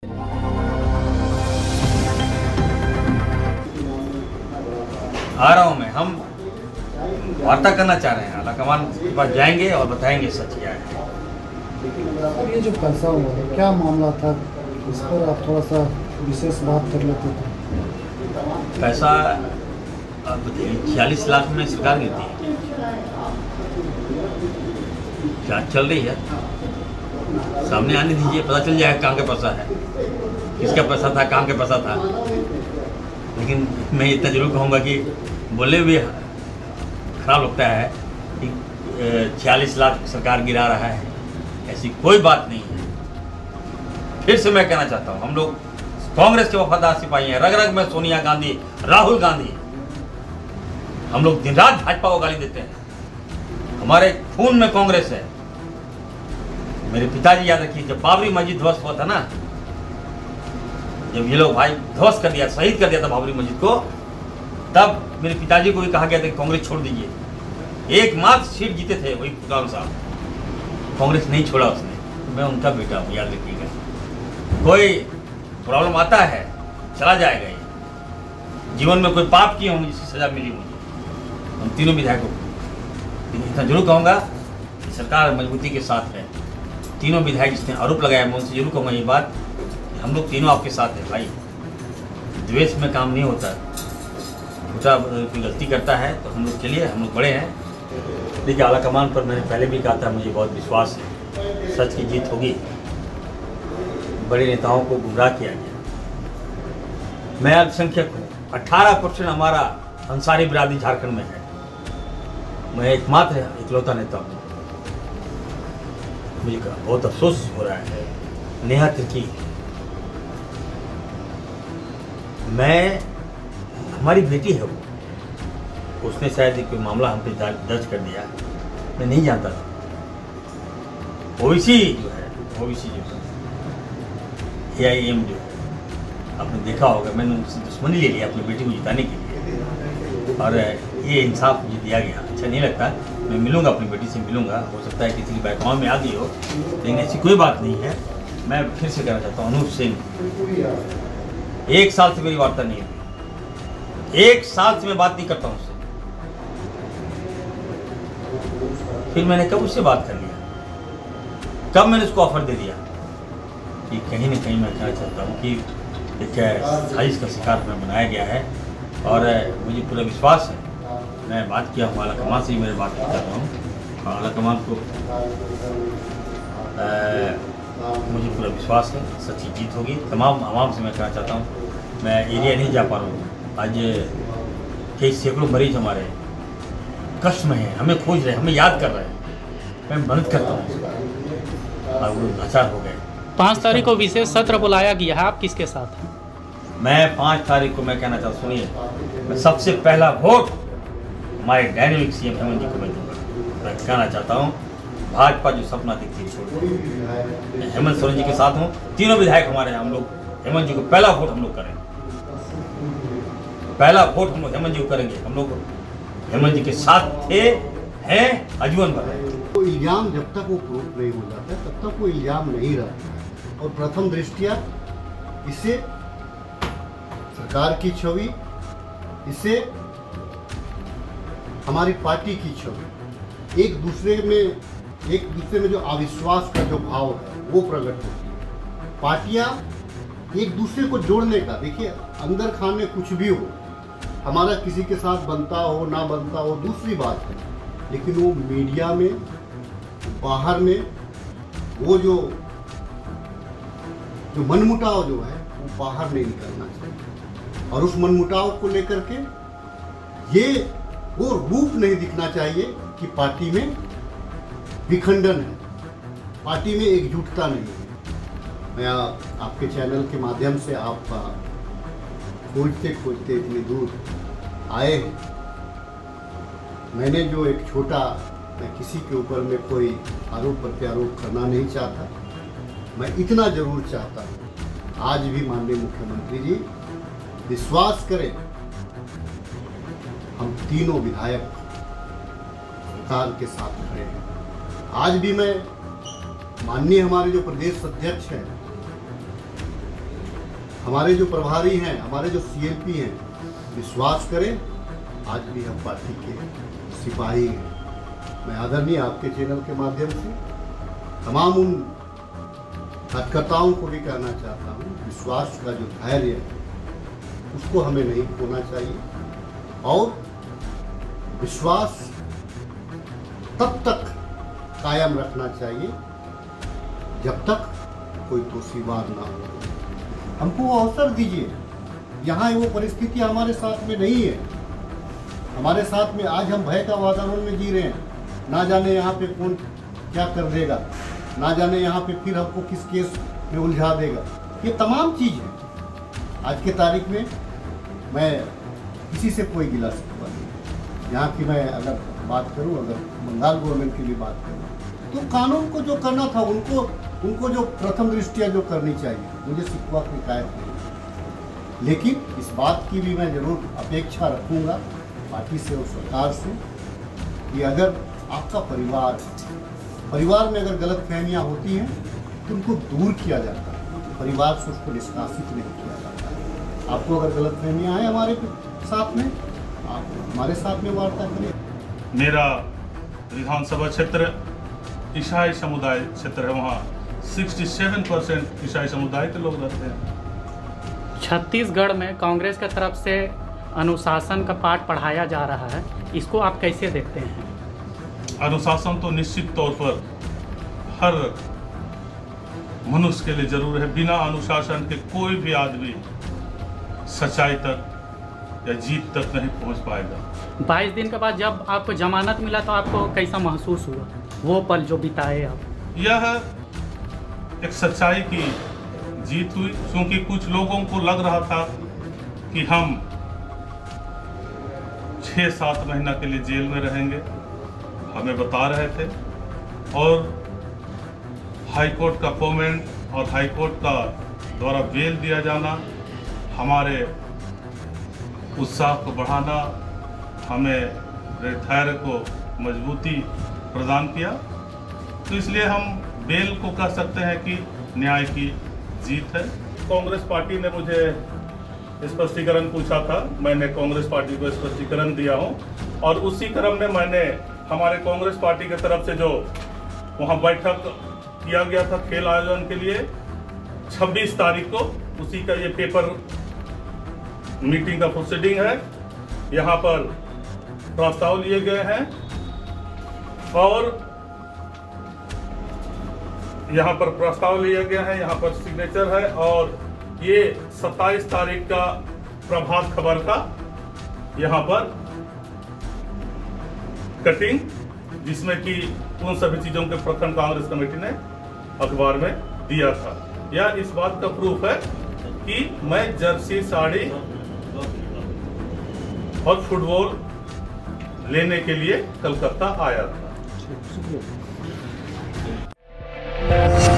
आ रहा हूँ मैं, हम वार्ता करना चाह रहे हैं, आलाकमान के पास जाएंगे और बताएंगे सच क्या है। ये जो पैसा हुआ है क्या मामला था, इस पर आप थोड़ा सा विशेष बात कर लेते थे। पैसा आप बताइए, 46 लाख में सरकार गिरती है, जांच चल रही है, सामने आने दीजिए, पता चल जाएगा कहाँ का पैसा है, किसका पैसा था, कहाँ का पैसा था। लेकिन मैं इतना जरूर कहूँगा कि बोले भी खराब लगता है कि 46 लाख सरकार गिरा रहा है, ऐसी कोई बात नहीं है। फिर से मैं कहना चाहता हूँ, हम लोग कांग्रेस के वफादार सिपाही हैं, रग रग में सोनिया गांधी, राहुल गांधी। हम लोग दिन रात भाजपा को गाली देते हैं, हमारे खून में कांग्रेस है। मेरे पिताजी याद रखिए, जब बाबरी मस्जिद ध्वस्त हुआ था ना, जब ये लोग भाई ध्वस्त कर दिया, शहीद कर दिया था बाबरी मस्जिद को, तब मेरे पिताजी को भी कहा गया था कि कांग्रेस छोड़ दीजिए। एकमात्र सीट जीते थे वही फुटान साहब, कांग्रेस नहीं छोड़ा उसने। मैं उनका बेटा हूँ, याद रखिएगा। कोई प्रॉब्लम आता है, चला जाएगा ये। जीवन में कोई पाप किया हूँ जिसकी सजा मिली मुझे, हम तीनों विधायकों को। इतना जरूर कहूँगा कि सरकार मजबूती के साथ है। तीनों विधायक जिसने आरोप लगाया, मैं उनसे जरूर कहूँगा ये बात, हम लोग तीनों आपके साथ हैं भाई। द्वेष में काम नहीं होता, छोटा कोई गलती करता है तो हम लोग चलिए, हम लोग बड़े हैं। देखिए, आलाकमान पर मैंने पहले भी कहा था, मुझे बहुत विश्वास है सच की जीत होगी। बड़े नेताओं को गुमराह किया गया। मैं अल्पसंख्यक हूँ, 18% हमारा अंसारी बिरादरी झारखंड में है। मैं एकमात्र इकलौता नेता हूँ। मुझे बहुत अफसोस हो रहा है। नेहा तिर्की, मैं, हमारी बेटी है वो, उसने शायद कोई मामला हम पे दर्ज कर दिया, मैं नहीं जानता था। ओबीसी जो है, ओबीसी जो है, AIM जो है, आपने देखा होगा, मैंने उनसे दुश्मनी ले लिया अपनी बेटी को जिताने के लिए, और ये इंसाफ मुझे दिया गया। अच्छा नहीं लगता। मैं मिलूंगा, अपनी बेटी से मिलूंगा, हो सकता है किसी की बैकग्राउंड में आ गई हो, लेकिन ऐसी कोई बात नहीं है। मैं फिर से कहना चाहता हूँ, अनूप सिंह, 1 साल से मेरी वार्ता नहीं हुई, 1 साल से मैं बात नहीं करता हूँ उससे। फिर मैंने कब उससे बात कर लिया, कब मैंने उसको ऑफर दे दिया कि कहीं ना कहीं मैं कहना चाहता हूँ कि एक साजिश का शिकार हमें बनाया गया है। और मुझे पूरा विश्वास है, मैं बात किया हूँ आलाकमान से ही, मेरे बात कर रहा हूँ, आलाकमान को मुझे पूरा विश्वास है सच्ची जीत होगी। तमाम आवाम से मैं कहना चाहता हूँ, मैं एरिया नहीं जा पा रहा हूँ। आज कई सैकड़ों मरीज हमारे कष्ट में हैं, हमें खोज रहे हैं, हमें याद कर रहे हैं। मैं मदद करता हूँ और वो लाचार हो गए। 5 तारीख को विशेष सत्र बुलाया गया है, आप किसके साथ हैं? मैं 5 तारीख को मैं कहना चाहता हूँ, सुनिए, मैं सबसे पहला वोट हमारे डायनेमिक CM हेमंत जी को मैं दूंगा। मैं कहना चाहता हूँ, भाजपा जो सपना दिखती है छोड़, मैं हेमंत सोरेन जी के साथ हूँ। तीनों विधायक हमारे हैं, हम लोग हेमंत जी को पहला वोट हम लोग करेंगे, पहला वोट हम लोग हेमंत जी को करेंगे। हम लोग हेमंत जी के साथ थे, हैं, आजीवन भर। तो इल्जाम जब तक वो प्रूफ नहीं हो जाता तब तक वो इल्जाम नहीं रहता। और प्रथम दृष्टिया इससे सरकार की छवि, इससे हमारी पार्टी की छवि, एक दूसरे में जो अविश्वास का जो भाव है वो प्रकट होती है। पार्टियां एक दूसरे को जोड़ने का, देखिए अंदर खाने कुछ भी हो, हमारा किसी के साथ बनता हो ना बनता हो दूसरी बात है, लेकिन वो मीडिया में, बाहर में वो जो मनमुटाव जो है वो बाहर नहीं निकलना चाहिए। और उस मनमुटाव को लेकर के ये वो रूप नहीं दिखना चाहिए कि पार्टी में विखंडन है, पार्टी में एकजुटता नहीं है। मैं आपके चैनल के माध्यम से आप खोजते खोजते इतनी दूर आए हैं। मैंने जो एक छोटा, मैं किसी के ऊपर में कोई आरोप प्रत्यारोप करना नहीं चाहता, मैं इतना जरूर चाहता हूँ, आज भी माननीय मुख्यमंत्री जी विश्वास करें, हम तीनों विधायक सरकार के साथ खड़े हैं। आज भी मैं माननीय हमारे जो प्रदेश अध्यक्ष हैं हमारे जो प्रभारी हैं, हमारे जो सीएलपी हैं, विश्वास करें आज भी हम पार्टी के सिपाही हैं। मैं आदरणीय आपके चैनल के माध्यम से तमाम उन कार्यकर्ताओं को भी कहना चाहता हूँ, विश्वास का जो धैर्य है उसको हमें नहीं खोना चाहिए और विश्वास तब तक कायम रखना चाहिए जब तक कोई दोषीवाद ना हो। हमको वो अवसर दीजिए। यहाँ वो परिस्थिति हमारे साथ में नहीं है। हमारे साथ में आज हम भय का वातावरण में जी रहे हैं। ना जाने यहाँ पे कौन क्या कर देगा, ना जाने यहाँ पे फिर हमको किस केस में उलझा देगा। ये तमाम चीज़ है। आज के तारीख में मैं किसी से कोई गिला शिकवा नहीं। यहाँ की मैं अगर बात करूँ, अगर बंगाल गवर्नमेंट की भी बात करूँ, तो कानून को जो करना था उनको जो प्रथम दृष्टिया जो करनी चाहिए, मुझे शिकवा की शिकायत नहीं। लेकिन इस बात की भी मैं जरूर अपेक्षा रखूँगा पार्टी से और सरकार से कि अगर आपका परिवार में अगर गलतफहमियां होती हैं तो उनको दूर किया जाता है, परिवार से उसको निष्कासित नहीं किया जाता है। आपको अगर गलतफहमियां हैं हमारे साथ में, आप हमारे साथ में वार्ता करें। मेरा विधानसभा क्षेत्र ईसाई समुदाय क्षेत्र है। वहाँ 67% ईसाई समुदाय के लोग रहते हैं। छत्तीसगढ़ में कांग्रेस की तरफ से अनुशासन का पाठ पढ़ाया जा रहा है, इसको आप कैसे देखते हैं? अनुशासन तो निश्चित तौर पर हर मनुष्य के लिए जरूर है। बिना अनुशासन के कोई भी आदमी सच्चाई तक या जीत तक नहीं पहुंच पाएगा। 22 दिन के बाद जब आपको जमानत मिला तो आपको कैसा महसूस हुआ, वो पल जो बिताए आप? यह एक सच्चाई की जीत हुई, क्योंकि कुछ लोगों को लग रहा था कि हम 6-7 महीना के लिए जेल में रहेंगे, हमें बता रहे थे। और हाईकोर्ट का कमेंट और हाईकोर्ट का द्वारा बेल दिया जाना हमारे उत्साह को बढ़ाना, हमें धैर्य को मजबूती प्रदान किया। तो इसलिए हम बेल को कह सकते हैं कि न्याय की जीत है। कांग्रेस पार्टी ने मुझे स्पष्टीकरण पूछा था, मैंने कांग्रेस पार्टी को स्पष्टीकरण दिया हूं और उसी क्रम में मैंने हमारे कांग्रेस पार्टी की तरफ से जो वहां बैठक किया गया था खेल आयोजन के लिए 26 तारीख को, उसी का ये पेपर मीटिंग का प्रोसीडिंग है। यहाँ पर प्रस्ताव लिए गए हैं और यहाँ पर प्रस्ताव लिया गया है, यहाँ पर सिग्नेचर है और ये 27 तारीख का प्रभात खबर का यहाँ पर कटिंग, जिसमें कि उन सभी चीजों के प्रखंड कांग्रेस कमेटी ने अखबार में दिया था। यह इस बात का प्रूफ है कि मैं जर्सी साड़ी और फुटबॉल लेने के लिए कलकत्ता आया था।